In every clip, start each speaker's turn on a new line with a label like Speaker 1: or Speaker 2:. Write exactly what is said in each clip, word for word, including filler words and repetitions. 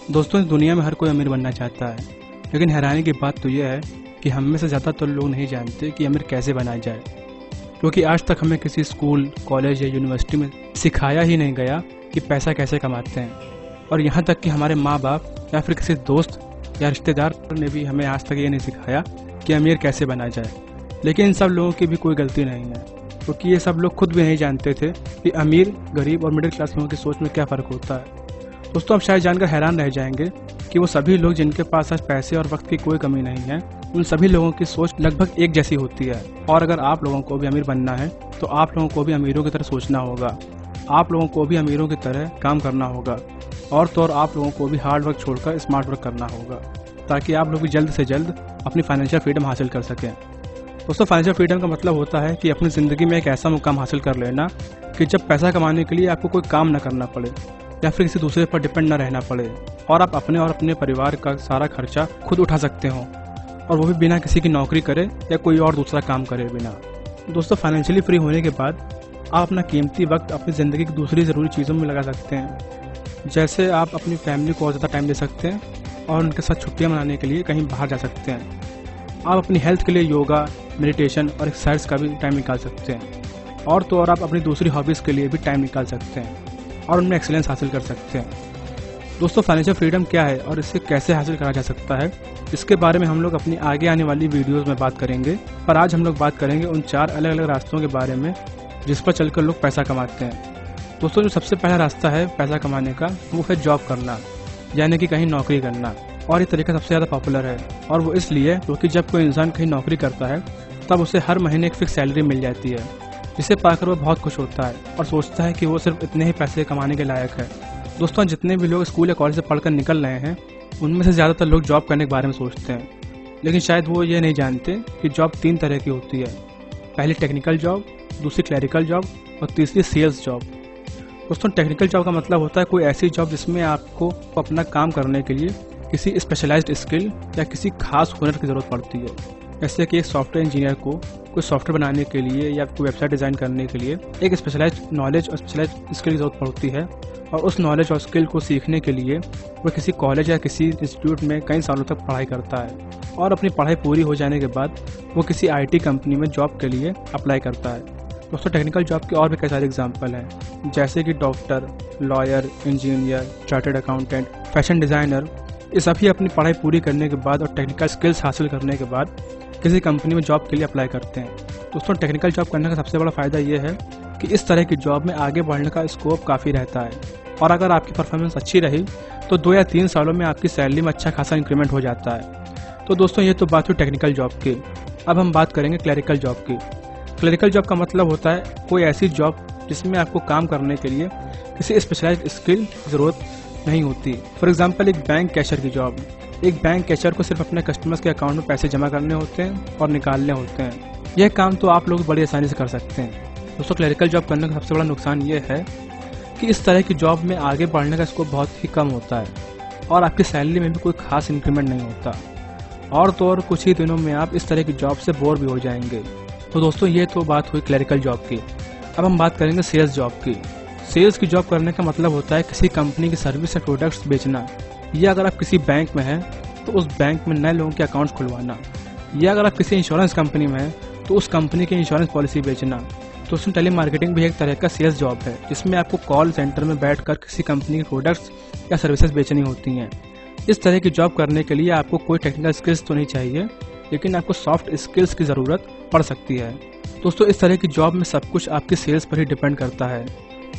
Speaker 1: दोस्तों, इस दुनिया में हर कोई अमीर बनना चाहता है, लेकिन हैरानी की बात तो यह है कि हम में से ज़्यादातर लोग नहीं जानते कि अमीर कैसे बना जाए, क्योंकि आज तक हमें किसी स्कूल, कॉलेज या यूनिवर्सिटी में सिखाया ही नहीं गया कि पैसा कैसे कमाते हैं। और यहाँ तक कि हमारे माँ बाप या फिर किसी दोस्त या रिश्तेदार ने भी हमें आज तक ये नहीं सिखाया कि अमीर कैसे बना जाए। लेकिन इन सब लोगों की भी कोई गलती नहीं है, क्योंकि ये सब लोग खुद भी नहीं जानते थे कि अमीर, गरीब और मिडिल क्लास लोगों की सोच में क्या फ़र्क होता है। दोस्तों, आप शायद जानकर हैरान रह जाएंगे कि वो सभी लोग जिनके पास आज पैसे और वक्त की कोई कमी नहीं है, उन सभी लोगों की सोच लगभग एक जैसी होती है। और अगर आप लोगों को भी अमीर बनना है तो आप लोगों को भी अमीरों की तरह सोचना होगा, आप लोगों को भी अमीरों की तरह काम करना होगा, और तो और आप लोगों को भी हार्ड वर्क छोड़कर स्मार्ट वर्क करना होगा, ताकि आप लोग भी जल्द से जल्द अपनी फाइनेंशियल फ्रीडम हासिल कर सकें। दोस्तों, फाइनेंशियल फ्रीडम का मतलब होता है कि अपनी ज़िंदगी में एक ऐसा मुकाम हासिल कर लेना कि जब पैसा कमाने के लिए आपको कोई काम न करना पड़े या फिर किसी दूसरे पर डिपेंड न रहना पड़े, और आप अपने और अपने परिवार का सारा खर्चा खुद उठा सकते हो, और वो भी बिना किसी की नौकरी करे या कोई और दूसरा काम करे बिना। दोस्तों, फाइनेंशियली फ्री होने के बाद आप अपना कीमती वक्त अपनी ज़िंदगी की दूसरी ज़रूरी चीज़ों में लगा सकते हैं। जैसे आप अपनी फैमिली को और ज़्यादा टाइम दे सकते हैं और उनके साथ छुट्टियां मनाने के लिए कहीं बाहर जा सकते हैं। आप अपनी हेल्थ के लिए योगा, मेडिटेशन और एक्सरसाइज का भी टाइम निकाल सकते हैं, और तो और आप अपनी दूसरी हॉबीज़ के लिए भी टाइम निकाल सकते हैं और उनमें एक्सेलेंस हासिल कर सकते हैं। दोस्तों, फाइनेंशियल फ्रीडम क्या है और इसे कैसे हासिल करा जा सकता है, इसके बारे में हम लोग अपनी आगे आने वाली वीडियोस में बात करेंगे। पर आज हम लोग बात करेंगे उन चार अलग अलग रास्तों के बारे में जिस पर चलकर लोग पैसा कमाते हैं। दोस्तों, जो सबसे पहला रास्ता है पैसा कमाने का, वो है जॉब करना, यानी कि कहीं नौकरी करना। और ये तरीका सबसे ज़्यादा पॉपुलर है, और वो इसलिए क्योंकि जब कोई इंसान कहीं नौकरी करता है तब उसे हर महीने एक फिक्स सैलरी मिल जाती है, जिसे पाकर वो बहुत खुश होता है और सोचता है कि वो सिर्फ इतने ही पैसे कमाने के लायक है। दोस्तों, जितने भी लोग स्कूल या कॉलेज से पढ़कर निकल रहे हैं उनमें से ज़्यादातर लोग जॉब करने के बारे में सोचते हैं, लेकिन शायद वो ये नहीं जानते कि जॉब तीन तरह की होती है। पहली टेक्निकल जॉब, दूसरी क्लरिकल जॉब और तीसरी सेल्स जॉब। दोस्तों, टेक्निकल जॉब का मतलब होता है कोई ऐसी जॉब जिसमें आपको अपना काम करने के लिए किसी स्पेशलाइज्ड स्किल या किसी खास हुनर की ज़रूरत पड़ती है। जैसे कि एक सॉफ्टवेयर इंजीनियर को कोई सॉफ्टवेयर बनाने के लिए या कोई वेबसाइट डिज़ाइन करने के लिए एक स्पेशलाइज्ड नॉलेज और स्पेशलाइज्ड स्किल की ज़रूरत पड़ती है, और उस नॉलेज और स्किल को सीखने के लिए वो किसी कॉलेज या किसी इंस्टीट्यूट में कई सालों तक पढ़ाई करता है, और अपनी पढ़ाई पूरी हो जाने के बाद वो किसी आईटी कंपनी में जॉब के लिए अप्लाई करता है। दोस्तों, टेक्निकल जॉब के और भी कई सारे एग्जाम्पल हैं, जैसे कि doctor, lawyer, engineer, chartered accountant, fashion designer. ये सभी अपनी पढ़ाई पूरी करने के बाद और टेक्निकल स्किल्स हासिल करने के बाद किसी कंपनी में जॉब के लिए अप्लाई करते हैं। दोस्तों, टेक्निकल जॉब करने का सबसे बड़ा फ़ायदा ये है कि इस तरह की जॉब में आगे बढ़ने का स्कोप काफ़ी रहता है, और अगर आपकी परफॉर्मेंस अच्छी रही तो दो या तीन सालों में आपकी सैलरी में अच्छा खासा इंक्रीमेंट हो जाता है। तो दोस्तों, ये तो बात हुई टेक्निकल जॉब की। अब हम बात करेंगे क्लरिकल जॉब की। क्लरिकल जॉब का मतलब होता है कोई ऐसी जॉब जिसमें आपको काम करने के लिए किसी स्पेशलाइज्ड स्किल की ज़रूरत नहीं होती। फॉर एग्जाम्पल, एक बैंक कैशियर की जॉब। एक बैंक कैशियर को सिर्फ अपने कस्टमर्स के अकाउंट में पैसे जमा करने होते हैं और निकालने होते हैं। यह काम तो आप लोग बड़ी आसानी से कर सकते हैं। दोस्तों, क्लरिकल जॉब करने का सबसे बड़ा नुकसान ये है कि इस तरह की जॉब में आगे बढ़ने का स्कोप बहुत ही कम होता है, और आपकी सैलरी में भी कोई खास इंक्रीमेंट नहीं होता, और तो और कुछ ही दिनों में आप इस तरह की जॉब से बोर भी हो जाएंगे। तो दोस्तों, ये तो बात हुई क्लरिकल जॉब की। अब हम बात करेंगे सेल्स जॉब की। सेल्स की जॉब करने का मतलब होता है किसी कंपनी की सर्विस या प्रोडक्ट्स बेचना, या अगर आप किसी बैंक में हैं तो उस बैंक में नए लोगों के अकाउंट्स खुलवाना, या अगर आप किसी इंश्योरेंस कंपनी में हैं तो उस कंपनी की इंश्योरेंस पॉलिसी बेचना। तो उसमें टेली मार्केटिंग भी एक तरह का सेल्स जॉब है, जिसमें आपको कॉल सेंटर में बैठकर किसी कंपनी के प्रोडक्ट्स या सर्विसेज बेचनी होती हैं। इस तरह की जॉब करने के लिए आपको कोई टेक्निकल स्किल्स तो नहीं चाहिए, लेकिन आपको सॉफ्ट स्किल्स की ज़रूरत पड़ सकती है। दोस्तों, इस तरह की जॉब में सब कुछ आपकी सेल्स पर ही डिपेंड करता है,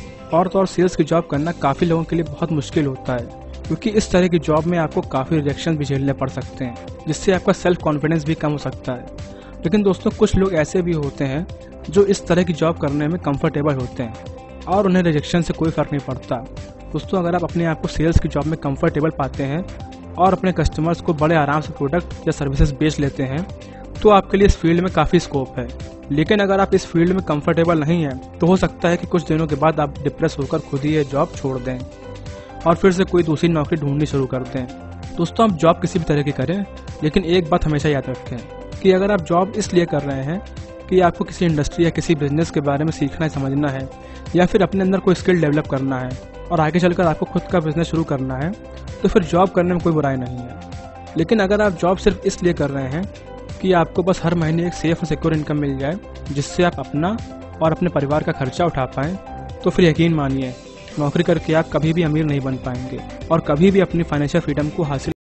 Speaker 1: और तो और सेल्स की जॉब करना काफ़ी लोगों के लिए बहुत मुश्किल होता है, क्योंकि इस तरह की जॉब में आपको काफ़ी रिजेक्शन भी झेलने पड़ सकते हैं, जिससे आपका सेल्फ कॉन्फिडेंस भी कम हो सकता है। लेकिन दोस्तों, कुछ लोग ऐसे भी होते हैं जो इस तरह की जॉब करने में कंफर्टेबल होते हैं और उन्हें रिजेक्शन से कोई फ़र्क नहीं पड़ता। दोस्तों, अगर आप अपने आप को सेल्स की जॉब में कंफर्टेबल पाते हैं और अपने कस्टमर्स को बड़े आराम से प्रोडक्ट या सर्विसेज बेच लेते हैं, तो आपके लिए इस फील्ड में काफ़ी स्कोप है। लेकिन अगर आप इस फील्ड में कंफर्टेबल नहीं हैं तो हो सकता है कि कुछ दिनों के बाद आप डिप्रेस होकर खुद ही ये जॉब छोड़ दें और फिर से कोई दूसरी नौकरी ढूंढनी शुरू कर दें। दोस्तों, आप जॉब किसी भी तरह की करें, लेकिन एक बात हमेशा याद रखें कि अगर आप जॉब इसलिए कर रहे हैं कि आपको किसी इंडस्ट्री या किसी बिजनेस के बारे में सीखना है, समझना है, या फिर अपने अंदर कोई स्किल डेवलप करना है और आगे चलकर आपको खुद का बिजनेस शुरू करना है, तो फिर जॉब करने में कोई बुराई नहीं है। लेकिन अगर आप जॉब सिर्फ इसलिए कर रहे हैं कि आपको बस हर महीने एक सेफ और सिक्योर इनकम मिल जाए जिससे आप अपना और अपने परिवार का खर्चा उठा पाएँ, तो फिर यकीन मानिए नौकरी करके आप कभी भी अमीर नहीं बन पाएंगे और कभी भी अपनी फाइनेंशियल फ्रीडम को हासिल